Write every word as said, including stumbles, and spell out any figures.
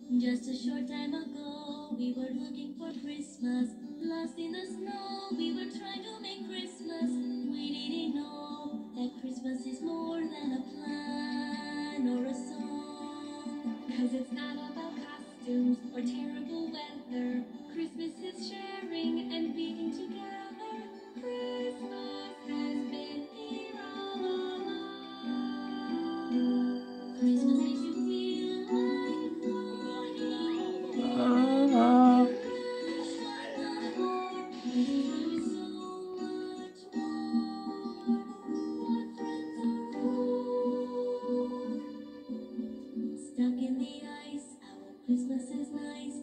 Just a short time ago, we were looking for Christmas. Lost in the snow, we were trying to make Christmas. We didn't know that Christmas is more than a plan or a song. Cause it's not about costumes or terrible weather. Christmas is sharing and being together. Christmas has been here all along. Christmas makes you feel like Ah. stuck in the ice. How Christmas is nice.